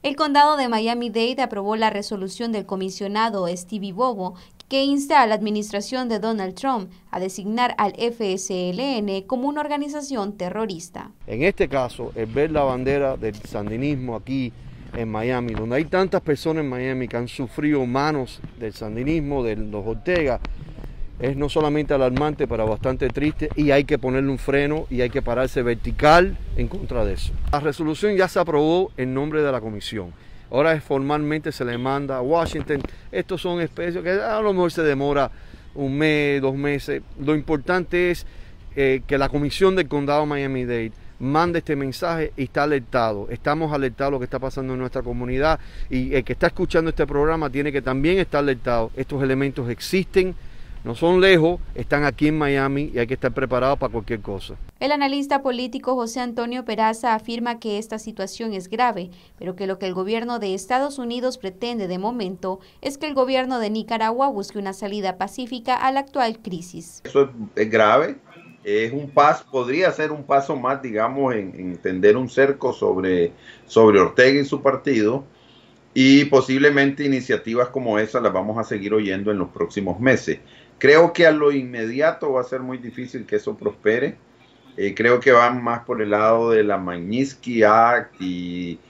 El condado de Miami-Dade aprobó la resolución del comisionado Stevie Bobo que insta a la administración de Donald Trump a designar al FSLN como una organización terrorista. En este caso, el ver la bandera del sandinismo aquí en Miami, donde hay tantas personas en Miami que han sufrido manos del sandinismo, de los Ortega, es no solamente alarmante, pero bastante triste, y hay que ponerle un freno y hay que pararse vertical en contra de eso. La resolución ya se aprobó en nombre de la comisión. Ahora formalmente se le manda a Washington. Estos son especies que a lo mejor se demora un mes, 2 meses. Lo importante es que la comisión del condado Miami-Dade mande este mensaje y está alertado. Estamos alertados de lo que está pasando en nuestra comunidad, y el que está escuchando este programa tiene que también estar alertado. Estos elementos existen, no son lejos, están aquí en Miami y hay que estar preparados para cualquier cosa. El analista político José Antonio Peraza afirma que esta situación es grave, pero que lo que el gobierno de Estados Unidos pretende de momento es que el gobierno de Nicaragua busque una salida pacífica a la actual crisis. Eso es grave, es un paso, podría ser un paso más, digamos, en tender un cerco sobre Ortega y su partido, y posiblemente iniciativas como esa las vamos a seguir oyendo en los próximos meses. Creo que a lo inmediato va a ser muy difícil que eso prospere. Creo que van más por el lado de la Magnitsky Act y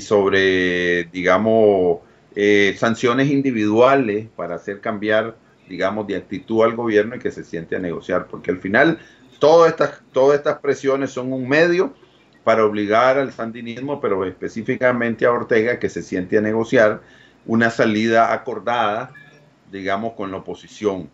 sobre, digamos, sanciones individuales para hacer cambiar, digamos, de actitud al gobierno y que se siente a negociar. Porque al final todas estas presiones son un medio para obligar al sandinismo, pero específicamente a Ortega, que se siente a negociar una salida acordada, digamos, con la oposición.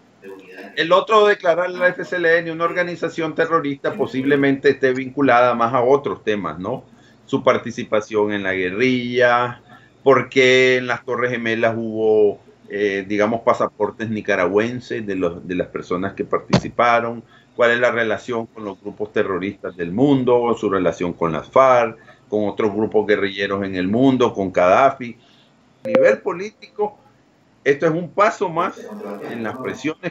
El otro, declarar la FSLN una organización terrorista, posiblemente esté vinculada más a otros temas, ¿no? Su participación en la guerrilla, porque en las Torres Gemelas hubo, digamos, pasaportes nicaragüenses de las personas que participaron, cuál es la relación con los grupos terroristas del mundo, su relación con las FARC, con otros grupos guerrilleros en el mundo, con Gaddafi. A nivel político, esto es un paso más en las presiones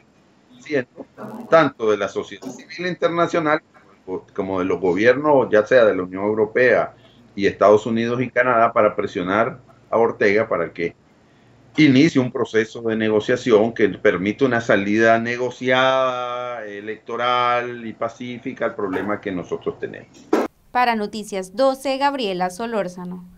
tanto de la sociedad civil internacional como de los gobiernos, ya sea de la Unión Europea y Estados Unidos y Canadá, para presionar a Ortega para que inicie un proceso de negociación que permita una salida negociada, electoral y pacífica al problema que nosotros tenemos. Para Noticias 12, Gabriela Solórzano.